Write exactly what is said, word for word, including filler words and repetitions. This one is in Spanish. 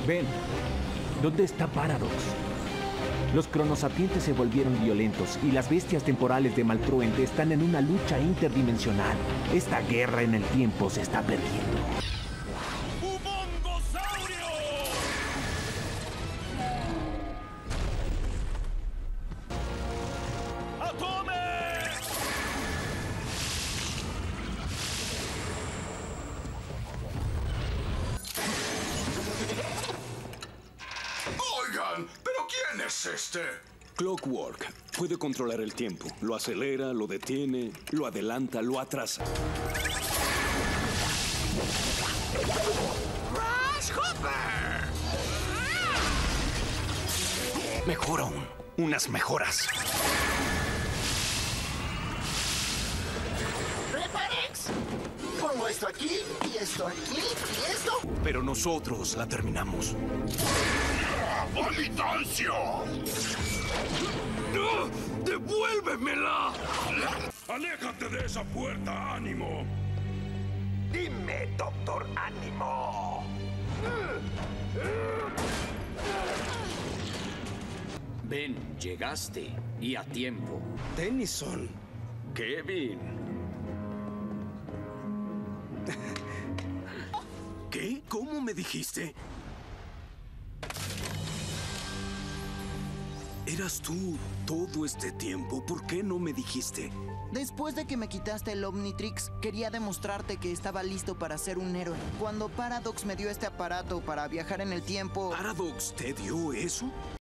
Ben, ¿dónde está Paradox? Los cronosapientes se volvieron violentos y las bestias temporales de Maltruente están en una lucha interdimensional. Esta guerra en el tiempo se está perdiendo. ¡Ubongosaurio! ¡Atome! Oigan, ¿pero quién es este? Clockwork puede controlar el tiempo. Lo acelera, lo detiene, lo adelanta, lo atrasa. ¡Grasshopper! Mejor aún, unas mejoras. ¡Reparex! Pongo esto aquí, y esto aquí, y esto. Pero nosotros la terminamos. ¡Volitancio! ¡No! ¡Devuélvemela! ¡Aléjate de esa puerta, Ánimo! Dime, Doctor Ánimo. Ben, llegaste. Y a tiempo. Tennyson. Kevin. ¿Qué? ¿Cómo me dijiste? ¿Eras tú todo este tiempo? ¿Por qué no me dijiste? Después de que me quitaste el Omnitrix, quería demostrarte que estaba listo para ser un héroe. Cuando Paradox me dio este aparato para viajar en el tiempo... ¿Paradox te dio eso?